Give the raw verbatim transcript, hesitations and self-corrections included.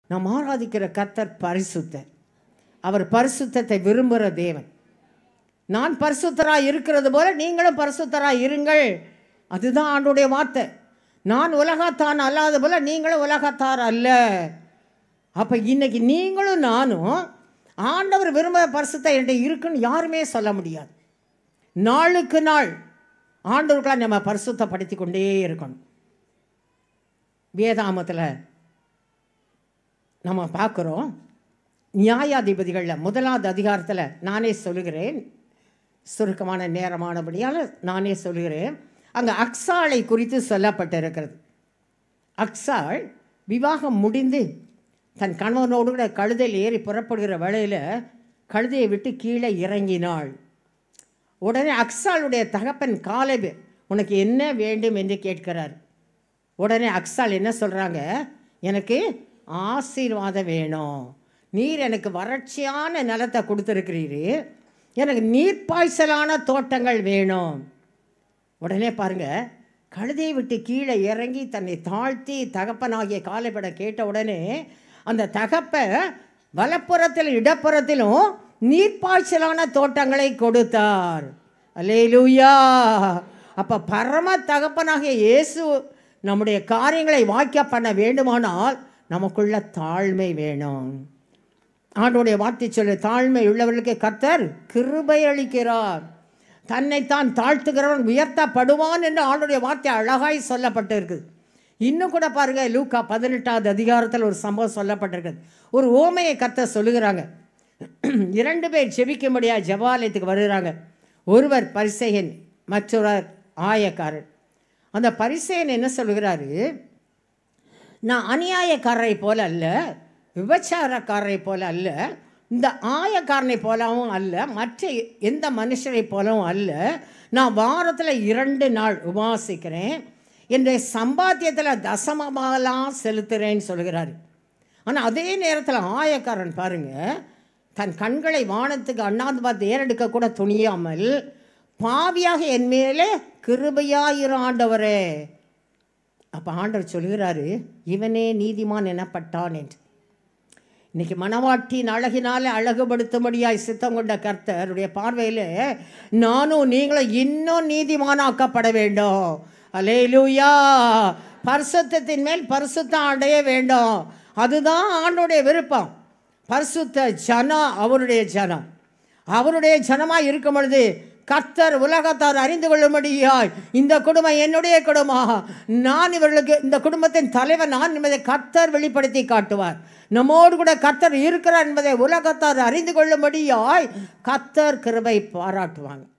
நாம் ஆராதிக்கிற கர்த்தர் பரிசுத்தர். அவர் பரிசுத்தத்தை விரும்புகிற தேவன். நான் பரிசுத்தராக இருக்கிறது போல நீங்களும் பரிசுத்தராக இருங்கள். அதுதான் ஆண்டவருடைய வார்த்தை. நான் உலகத்தான் அல்லாத போல நீங்களும் உலகத்தார் அல்ல. அப்போ இன்னைக்கு நீங்களும் நானும் ஆண்டவர் விரும்ப பரிசுத்தம் என்கிட்ட இருக்குன்னு யாருமே சொல்ல முடியாது. நாளுக்கு நாள் ஆண்டவர்களாக நம்ம பரிசுத்தப்படுத்தி கொண்டே இருக்கணும். வேதாமத்தில் நம்ம பார்க்குறோம், நியாயாதிபதிகளில் முதலாவது அதிகாரத்தில் நானே சொல்லுகிறேன், சுருக்கமான நேரமானபடியால் நானே சொல்லுகிறேன். அங்கே அக்சாளை குறித்து சொல்லப்பட்டிருக்கிறது. அக்சாள் விவாகம் முடிந்து தன் கணவனோடு கூட கழுதையில் ஏறி புறப்படுகிற வேளையில் கழுதையை விட்டு கீழே இறங்கினாள். உடனே அக்சாளுடைய தகப்பன் காலேப் உனக்கு என்ன வேண்டும் என்று கேட்கிறார். உடனே அக்சாள் என்ன சொல்கிறாங்க, எனக்கு ஆசீர்வாதம் வேணும். நீர் எனக்கு வறட்சியான நிலத்தை கொடுத்துருக்கிறீரு, எனக்கு நீர்ப்பாய்ச்சலான தோட்டங்கள் வேணும். உடனே பாருங்கள், கழுதையை விட்டு கீழே இறங்கி தன்னை தாழ்த்தி தகப்பனாகிய காலேபிடம் கேட்ட உடனே அந்த தகப்ப வலப்புறத்திலும் இடப்புறத்திலும் நீர்ப்பாய்ச்சலான தோட்டங்களை கொடுத்தார். அல்லேலூயா. அப்போ பரம தகப்பனாகிய இயேசு நம்முடைய காரியங்களை வாய்க்க பண்ண வேண்டுமானால் நமக்குள்ள தாழ்மை வேணும். ஆண்டவருடைய வார்த்தை சொல்லு, தாழ்மை உள்ளவர்களுக்கு கர்த்தர் கிருபை அளிக்கிறார். தன்னைத்தான் தாழ்த்துகிறவன் உயர்த்தப்படுவான் என்று ஆண்டவருடைய வார்த்தை அழகாய் சொல்லப்பட்டு இருக்குது. இன்னும் கூட பாருங்கள், லூக்கா பதினெட்டாவது அதிகாரத்தில் ஒரு சம்பவம் சொல்லப்பட்டிருக்குது. ஒரு ஓமையை கர்த்தர் சொல்லுகிறாங்க. இரண்டு பேர் செபிக்கும்படியாக ஜெபாலயத்துக்கு வருகிறாங்க. ஒருவர் பரிசேயன், மற்றொருவர் ஆயக்காரர். அந்த பரிசேயன் என்ன சொல்லுகிறாரு, நான் அநியாயக்காரரை போல அல்ல, விபச்சாரக்காரரை போல அல்ல, இந்த ஆயக்காரனை போலவும் அல்ல, மற்ற எந்த மனுஷரை போலவும் அல்ல. நான் வாரத்தில் இரண்டு நாள் உபாசிக்கிறேன், என்னுடைய சம்பாத்தியத்தில் தசமமாலாம் செலுத்துகிறேன்னு சொல்கிறாரு. ஆனால் அதே நேரத்தில் ஆயக்காரன் பாருங்கள், தன் கண்களை வானத்துக்கு அண்ணாந்து பார்த்து ஏறெடுக்க கூட துணியாமல் பாவியாக என் மேலே கிருபையாயிரு ஆண்டவரே. அப்போ ஆண்டவர் சொல்கிறாரு, இவனே நீதிமான் எனப்பட்டான் என்று. இன்றைக்கி மணவாட்டின் அழகினால் அழகுபடுத்தும்படியாய் சித்தம் கொண்ட கர்த்தருடைய பார்வையில் நானும் நீங்களும் இன்னும் நீதிமானாக்கப்பட வேண்டும். அல்லேலூயா. பரிசுத்தத்தின் மேல் பரிசுத்தம் அடைய வேண்டும். அதுதான் ஆண்டவருடைய விருப்பம். பரிசுத்த ஜனம் அவருடைய ஜனம். அவருடைய ஜனமாக இருக்கும் பொழுது கர்த்தர் உலகத்தார் அறிந்து கொள்ளும்படியாய் இந்த குடும்பம் என்னுடைய குடும்பம், நான் இவர்களுக்கு இந்த குடும்பத்தின் தலைவர் நான் என்பதை கர்த்தர் வெளிப்படுத்தி காட்டுவார். நம்மோடு கூட கர்த்தர் இருக்கிறார் என்பதை உலகத்தார் அறிந்து கொள்ளும்படியாய் கர்த்தர் கிருபை பாராட்டுவாங்க.